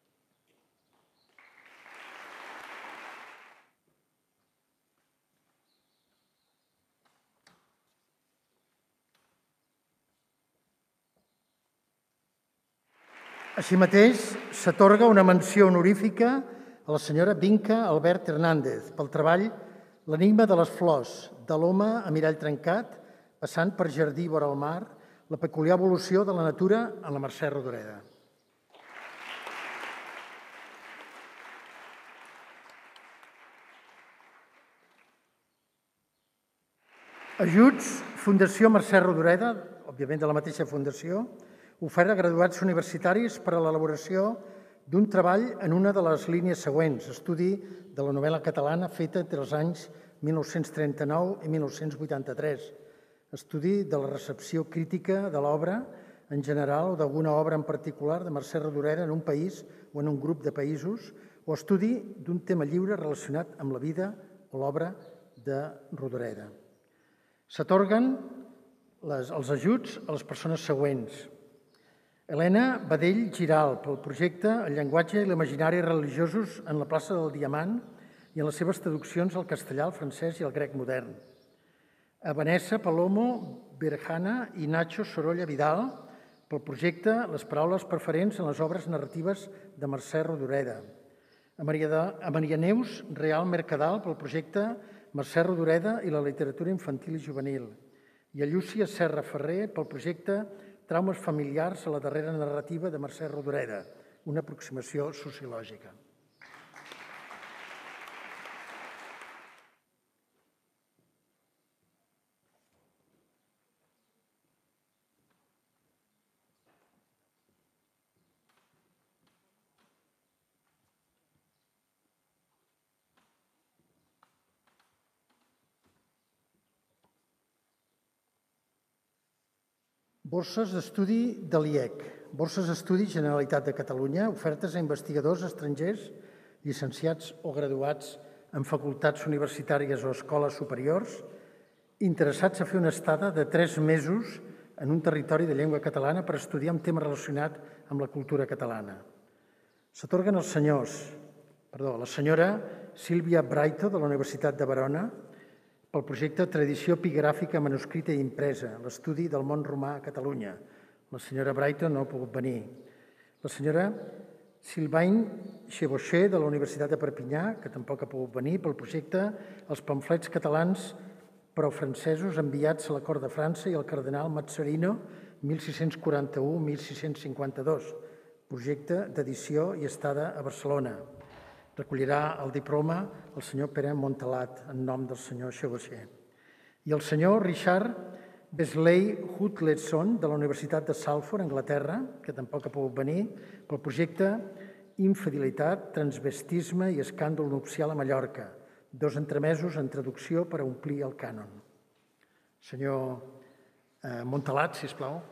Així mateix, s'atorga una menció honorífica a la senyora Vinca Albert Hernández pel treball L'enigma de les flors, de l'home a mirall trencat, passant per jardí vora el mar, la peculiar evolució de la natura en la Mercè Rodoreda. Ajuts Fundació Mercè Rodoreda, òbviament de la mateixa fundació, ofert a graduats universitaris per a l'elaboració d'un treball en una de les línies següents, estudi de la novel·la catalana feta entre els anys mil nou-cents trenta-nou i mil nou-cents vuitanta-tres, estudi de la recepció crítica de l'obra en general o d'alguna obra en particular de Mercè Rodoreda en un país o en un grup de països, o estudi d'un tema lliure relacionat amb la vida o l'obra de Rodoreda. S'atorguen els ajuts a les persones següents. Helena Badell Giral, pel projecte El llenguatge i l'imaginari religiosos en la plaça del Diamant i en les seves traduccions al castellà, al francès i al grec modern. A Vanessa Palomo Berjana i Nacho Sorolla Vidal, pel projecte Les paraules preferents en les obres narratives de Mercè Rodoreda. A Maria, de, a Maria Neus Real Mercadal, pel projecte Mercè Rodoreda i la literatura infantil i juvenil. I a Llúcia Serra Ferrer, pel projecte Traumes familiars a la darrera narrativa de Mercè Rodoreda, una aproximació sociològica. Borses d'estudi de l'I E C, borses d'estudi Generalitat de Catalunya, ofertes a investigadors estrangers, llicenciats o graduats en facultats universitàries o escoles superiors, interessats a fer una estada de tres mesos en un territori de llengua catalana per estudiar un tema relacionat amb la cultura catalana. S'atorguen els senyors, perdó, la senyora Sílvia Braito de la Universitat de Verona, pel projecte Tradició epigràfica manuscrita i impresa, l'estudi del món romà a Catalunya. La senyora Braito no ha pogut venir. La senyora Sylvain Chevauché de la Universitat de Perpinyà, que tampoc ha pogut venir, pel projecte Els pamflets catalans però francesos enviats a la cort de França i al cardenal Mazzarino mil sis-cents quaranta-u a mil sis-cents cinquanta-dos, projecte d'edició i estada a Barcelona. Recollirà el diploma el senyor Pere Montalat, en nom del senyor Chevauché. I el senyor Richard Besley Hutleson, de la Universitat de Salford, Anglaterra, que tampoc ha pogut venir, pel projecte Infidelitat, transvestisme i escàndol nupcial a Mallorca, dos entremesos en traducció per a omplir el cànon. Senyor Montalat, sisplau.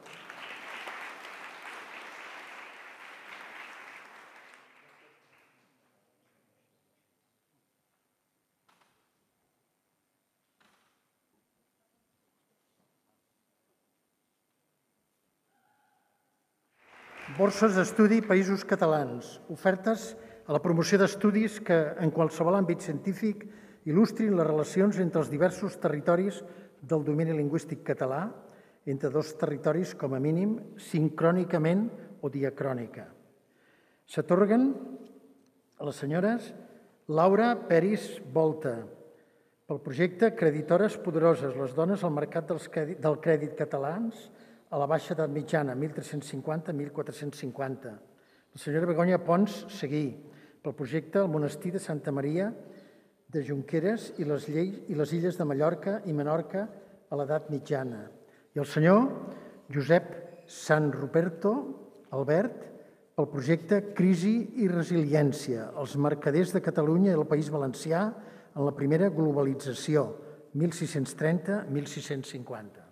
Borses d'estudi Països Catalans, ofertes a la promoció d'estudis que, en qualsevol àmbit científic, il·lustrin les relacions entre els diversos territoris del domini lingüístic català, entre dos territoris, com a mínim, sincrònicament o diacrònica. S'atorguen a les senyores Laura Peris Volta, pel projecte Creditores poderoses, les dones al mercat del crèdit catalans, a la baixa edat mitjana, mil tres-cents cinquanta a mil quatre-cents cinquanta. La senyora Begoña Pons Seguí, pel projecte El monestir de Santa Maria de Junqueras i les, lleis, i les illes de Mallorca i Menorca a l'edat mitjana. I el senyor Josep San Ruperto Albert, pel projecte Crisi i resiliència, els mercaders de Catalunya i el País Valencià en la primera globalització, mil sis-cents trenta a mil sis-cents cinquanta.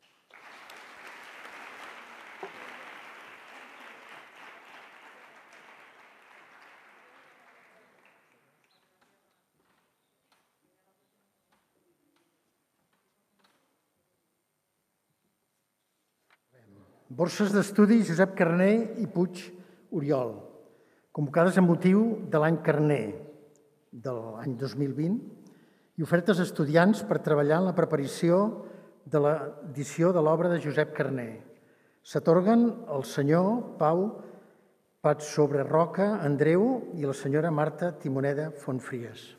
Borses d'estudi Josep Carner i Puig Oriol, convocades amb motiu de l'any Carner de l'any dos mil vint i ofertes a estudiants per treballar en la preparació de l'edició de l'obra de Josep Carner. S'atorguen el senyor Pau Patsobreroca Andreu i la senyora Marta Timoneda Fontfries.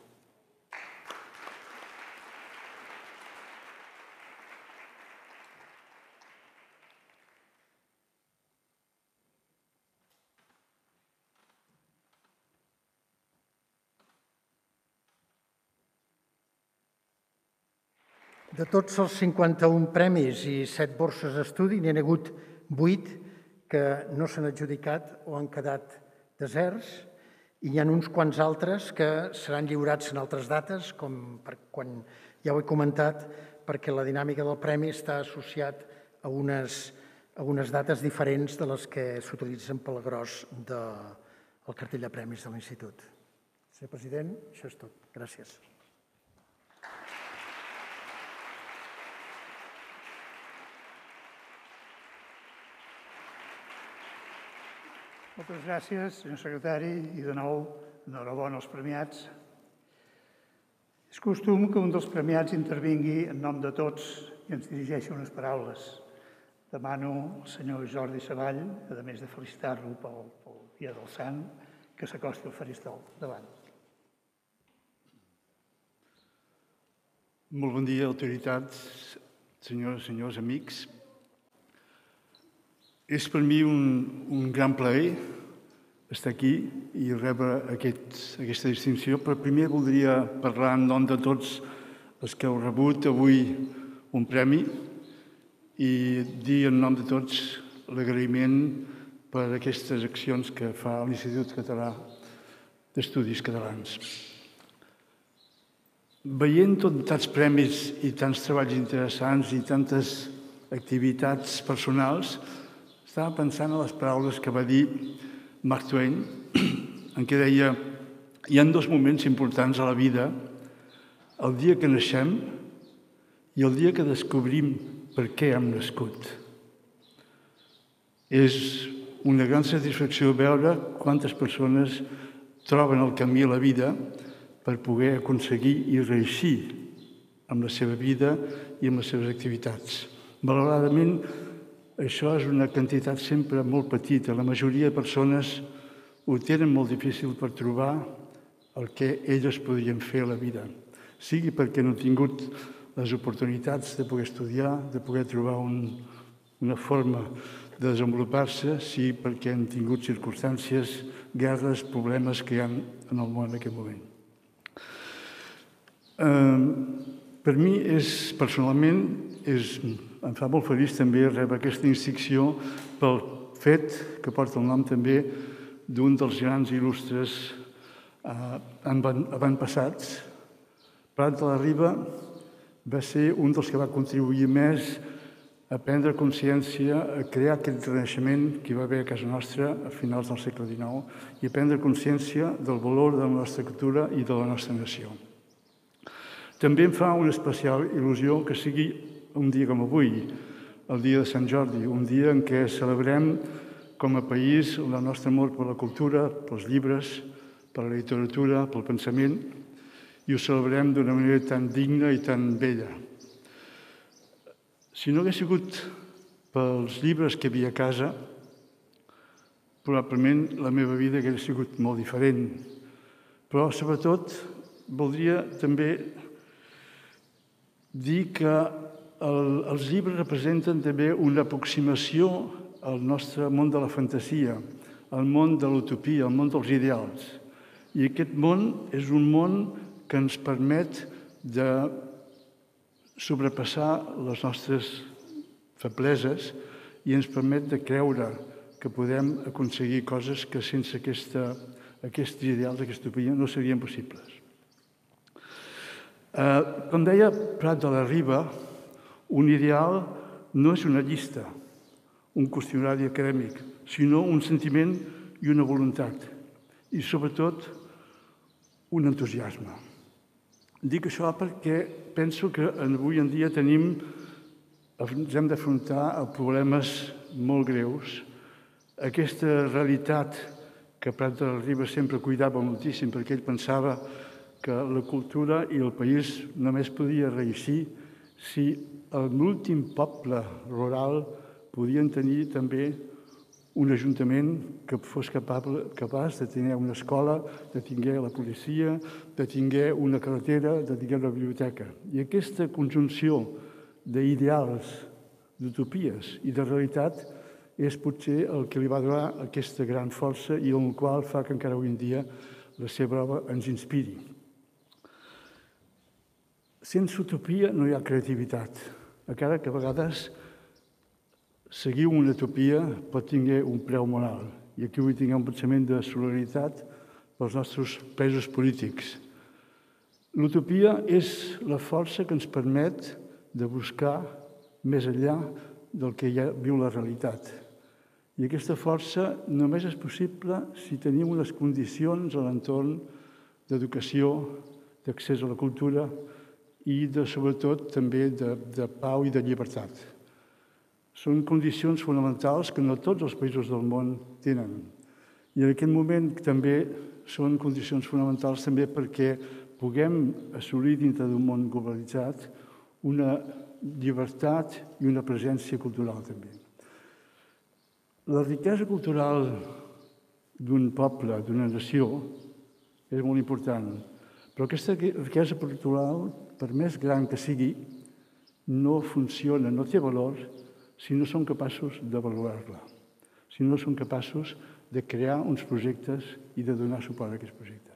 De tots els cinquanta-un premis i set borses d'estudi, n'hi ha hagut vuit que no s'han adjudicat o han quedat deserts, i hi ha uns quants altres que seran lliurats en altres dates, com per quan ja ho he comentat, perquè la dinàmica del premi està associat a unes, a unes dates diferents de les que s'utilitzen pel gros del cartell de premis de l'Institut. Senyor president, això és tot. Gràcies. Moltes gràcies, senyor secretari, i de nou, enhorabona als premiats. És costum que un dels premiats intervingui en nom de tots i ens dirigeixi unes paraules. Demano al senyor Jordi Savall, a més de felicitar-lo pel, pel dia del Sant, que s'acosti al faristol. Davant. Molt bon dia, autoritats, senyores i senyors, amics. És per mi un, un gran plaer estar aquí i rebre aquest, aquesta distinció, però primer voldria parlar en nom de tots els que heu rebut avui un premi i dir en nom de tots l'agraïment per aquestes accions que fa l'Institut Català d'Estudis Catalans. Veient tots tants premis i tants treballs interessants i tantes activitats personals, estava pensant en les paraules que va dir Mark Twain, en què deia: hi ha dos moments importants a la vida, el dia que naixem i el dia que descobrim per què hem nascut. És una gran satisfacció veure quantes persones troben el camí a la vida per poder aconseguir i reeixir amb la seva vida i amb les seves activitats. Malauradament, això és una quantitat sempre molt petita. La majoria de persones ho tenen molt difícil per trobar el que elles podrien fer a la vida. Sigui perquè no han tingut les oportunitats de poder estudiar, de poder trobar un, una forma de desenvolupar-se, sigui perquè han tingut circumstàncies, guerres, problemes que hi ha en el món en aquest moment. Eh, per mi, és, personalment, és, em fa molt feliç també rebre aquesta distinció pel fet que porta el nom també d'un dels grans il·lustres eh, avantpassats. Prat de la Riba va ser un dels que va contribuir més a prendre consciència, a crear aquest renaixement que hi va haver a casa nostra a finals del segle dinou i a prendre consciència del valor de la nostra cultura i de la nostra nació. També em fa una especial il·lusió que sigui un dia com avui, el dia de Sant Jordi, un dia en què celebrem com a país el nostre amor per la cultura, pels llibres, per la literatura, pel pensament, i ho celebrem d'una manera tan digna i tan bella. Si no hagués sigut pels llibres que hi havia a casa, probablement la meva vida hauria sigut molt diferent. Però, sobretot, voldria també dir que el, els llibres representen també una aproximació al nostre món de la fantasia, al món de l'utopia, al món dels ideals. I aquest món és un món que ens permet de sobrepassar les nostres febleses i ens permet de creure que podem aconseguir coses que sense aquesta, aquests ideals, aquesta utopia, no serien possibles. Eh, com deia Prat de la Riba, un ideal no és una llista, un qüestionari acadèmic, sinó un sentiment i una voluntat, i sobretot un entusiasme. Dic això perquè penso que avui en dia tenim, ens hem d'afrontar a problemes molt greus. Aquesta realitat que Prat de la Riba sempre cuidava moltíssim, perquè ell pensava que la cultura i el país només podia reeixir si l'últim poble rural podien tenir també un ajuntament que fos capaç de tenir una escola, de tenir la policia, de tenir una carretera, de tenir una biblioteca. I aquesta conjunció d'ideals, d'utopies i de realitat és potser el que li va donar aquesta gran força i el qual fa que encara avui en dia la seva obra ens inspiri. sense utopia no hi ha creativitat, encara que a vegades seguir una utopia pot tenir un preu moral. I aquí vull tenir un pensament de solidaritat pels nostres presos polítics. L'utopia és la força que ens permet de buscar més enllà del que ja viu la realitat. I aquesta força només és possible si tenim unes condicions a l'entorn d'educació, d'accés a la cultura i, de, sobretot, també de, de pau i de llibertat. Són condicions fonamentals que no tots els països del món tenen. I en aquest moment també són condicions fonamentals també perquè puguem assolir dintre d'un món globalitzat una llibertat i una presència cultural també. La riquesa cultural d'un poble, d'una nació, és molt important, però aquesta riquesa cultural, per més gran que sigui, no funciona, no té valor si no som capaços de valorar-la, si no som capaços de crear uns projectes i de donar suport a aquests projectes.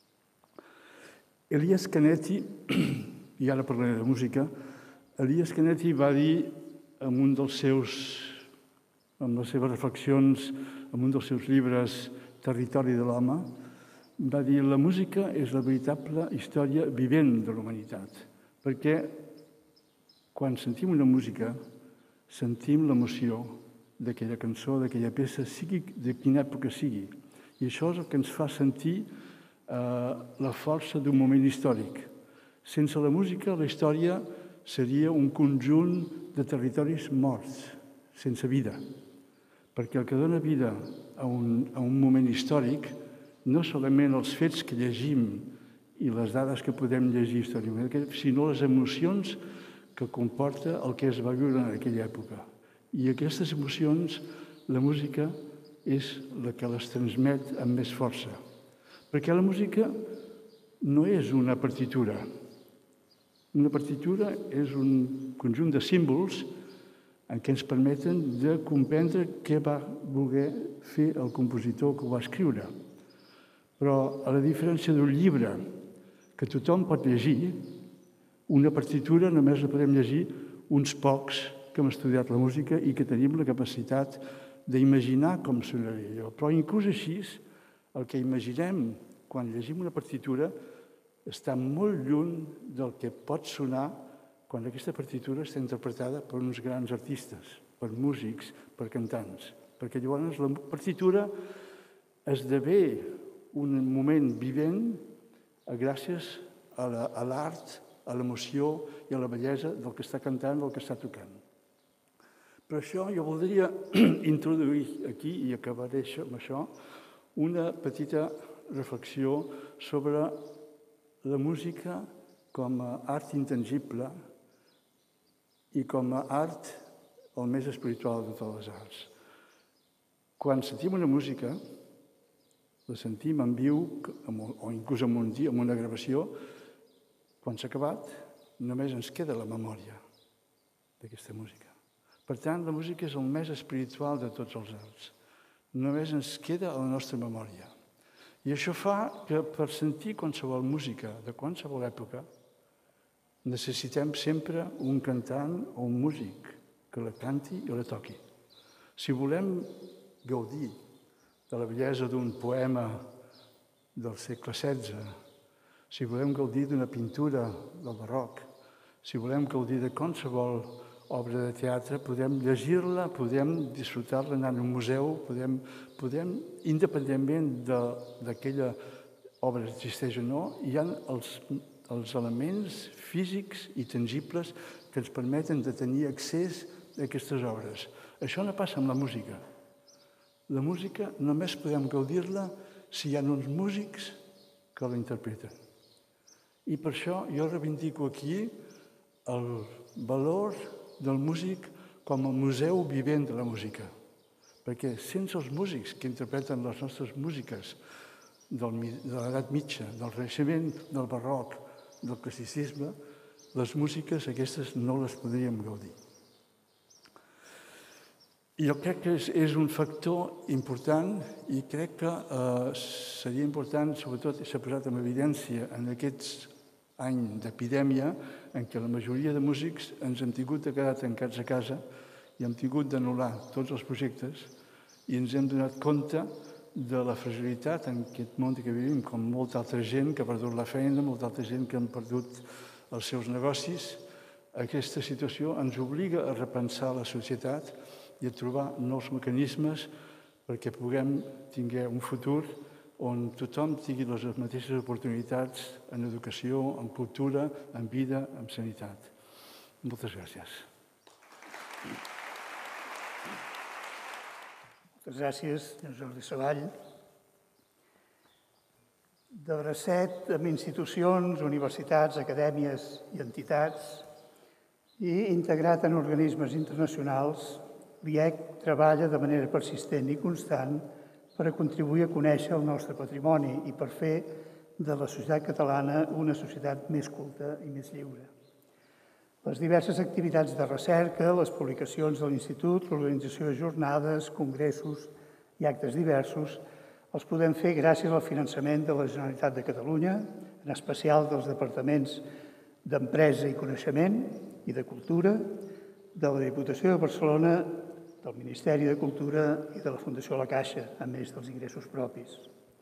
Elias Canetti, i ara parlaré de música, Elias Canetti va dir en un dels seus, en les seves reflexions, en un dels seus llibres, Territori de l'home, va dir la música és la veritable història vivent de la humanitat, perquè quan sentim una música sentim l'emoció d'aquella cançó, d'aquella peça, sigui de quina època sigui. I això és el que ens fa sentir eh, la força d'un moment històric. Sense la música, la història seria un conjunt de territoris morts, sense vida. Perquè el que dona vida a un, a un moment històric no solament els fets que llegim i les dades que podem llegir històricament, sinó les emocions que comporta el que es va viure en aquella època. I aquestes emocions, la música és la que les transmet amb més força. Perquè la música no és una partitura. Una partitura és un conjunt de símbols en què ens permeten de comprendre què va voler fer el compositor que ho va escriure. Però, a la diferència d'un llibre que tothom pot llegir, una partitura només la podem llegir uns pocs que hem estudiat la música i que tenim la capacitat d'imaginar com sonaria allò. Però inclús així, el que imaginem quan llegim una partitura està molt lluny del que pot sonar quan aquesta partitura està interpretada per uns grans artistes, per músics, per cantants. Perquè llavors la partitura esdevé un moment vivent gràcies a l'art, a l'emoció i a la bellesa del que està cantant, del que està tocant. Per això jo voldria introduir aquí, i acabaré amb això, una petita reflexió sobre la música com a art intangible i com a art el més espiritual de totes les arts. Quan sentim una música, la sentim en viu o inclús en un dia, en una gravació, quan s'ha acabat, només ens queda la memòria d'aquesta música. Per tant, la música és el més espiritual de tots els arts. Només ens queda a la nostra memòria. I això fa que per sentir qualsevol música de qualsevol època necessitem sempre un cantant o un músic que la canti i la toqui. Si volem gaudir de la bellesa d'un poema del segle setze, si volem gaudir d'una pintura del barroc, si volem gaudir de qualsevol obra de teatre, podem llegir-la, podem disfrutar-la anant a un museu, podem, podem independentment d'aquella obra existeix o no, hi ha els, els elements físics i tangibles que ens permeten de tenir accés a aquestes obres. Això no passa amb la música. La música només podem gaudir-la si hi ha uns músics que la interpreten. I per això jo reivindico aquí el valor del músic com a museu vivent de la música. Perquè sense els músics que interpreten les nostres músiques de l'edat mitja, del Renaixement, del barroc, del classicisme, les músiques aquestes no les podríem gaudir. I jo crec que és, és un factor important i crec que eh, seria important, sobretot s'ha posat en evidència en aquests any d'epidèmia en què la majoria de músics ens hem tingut de quedar tancats a casa i hem tingut d'anul·lar tots els projectes i ens hem donat compte de la fragilitat en aquest món que vivim, com molta altra gent que ha perdut la feina, molta altra gent que han perdut els seus negocis. Aquesta situació ens obliga a repensar la societat i a trobar nous mecanismes perquè puguem tenir un futur on tothom tingui les mateixes oportunitats en educació, en cultura, en vida, en sanitat. Moltes gràcies. Moltes gràcies, senyor Jordi Savall. De bracet amb institucions, universitats, acadèmies i entitats i integrat en organismes internacionals, l'I E C treballa de manera persistent i constant per a contribuir a conèixer el nostre patrimoni i per fer de la societat catalana una societat més culta i més lliure. Les diverses activitats de recerca, les publicacions de l'Institut, l'organització de jornades, congressos i actes diversos, els podem fer gràcies al finançament de la Generalitat de Catalunya, en especial dels departaments d'Empresa i Coneixement i de Cultura, de la Diputació de Barcelona, del Ministeri de Cultura i de la Fundació La Caixa, a més dels ingressos propis.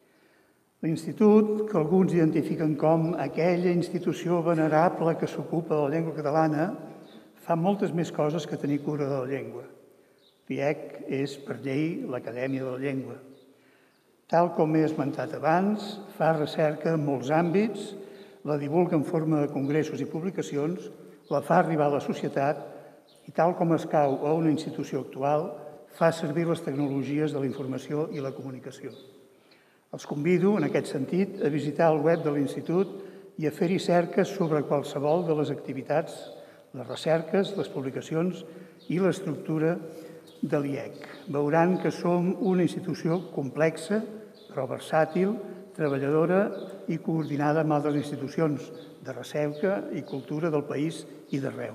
L'Institut, que alguns identifiquen com aquella institució venerable que s'ocupa de la llengua catalana, fa moltes més coses que tenir cura de la llengua. L'I E C és, per llei, l'Acadèmia de la Llengua. Tal com he esmentat abans, fa recerca en molts àmbits, la divulga en forma de congressos i publicacions, la fa arribar a la societat i, tal com escau a una institució actual, fa servir les tecnologies de la informació i la comunicació. Els convido, en aquest sentit, a visitar el web de l'Institut i a fer-hi cerques sobre qualsevol de les activitats, les recerques, les publicacions i l'estructura de l'I E C. Veuran que som una institució complexa, però versàtil, treballadora i coordinada amb altres institucions de recerca i cultura del país i d'arreu.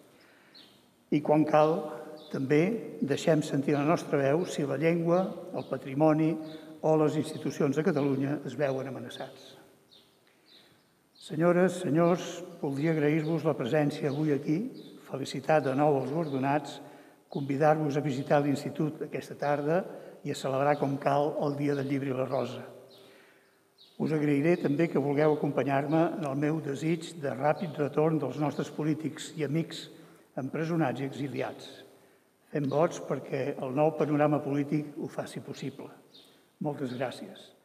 I quan cal, també deixem sentir la nostra veu si la llengua, el patrimoni o les institucions de Catalunya es veuen amenaçats. Senyores, senyors, voldria agrair-vos la presència avui aquí, felicitar de nou els guardonats, convidar-vos a visitar l'Institut aquesta tarda i a celebrar com cal el Dia del Llibre i la Rosa. Us agrairé també que vulgueu acompanyar-me en el meu desig de ràpid retorn dels nostres polítics i amics empresonats i exiliats. Fem vots perquè el nou panorama polític ho faci possible. Moltes gràcies.